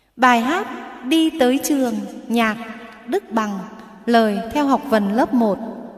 Bài hát Đi tới trường, nhạc Đức Bằng, lời theo học vần lớp 1.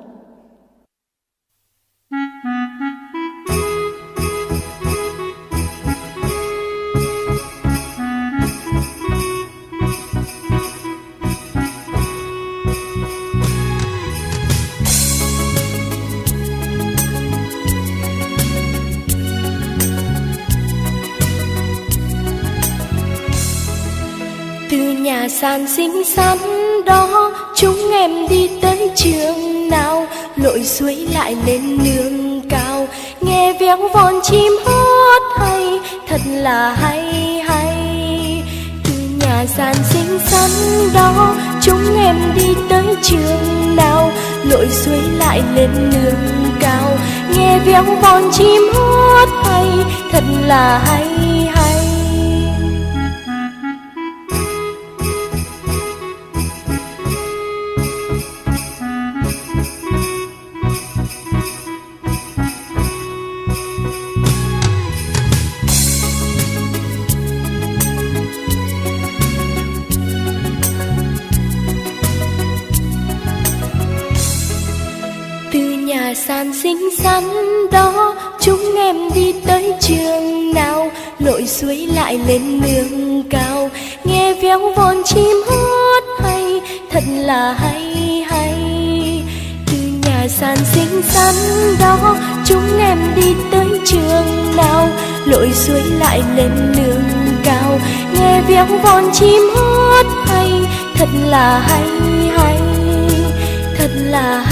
Từ nhà sàn xinh xắn đó chúng em đi tới trường nào, lội suối lại lên nương cao, nghe véo von chim hót hay, thật là hay hay. Từ nhà sàn xinh xắn đó chúng em đi tới trường nào, lội suối lại lên nương cao, nghe véo von chim hót hay, thật là hay hay. Từ nhà sàn xinh xắn đó chúng em đi tới trường nào, lội suối lại lên nương cao, nghe véo von chim hót hay, thật là hay hay. Từ nhà sàn xinh xắn đó chúng em đi tới trường nào, lội suối lại lên nương cao, nghe véo von chim hót hay, thật là hay hay, thật là hay.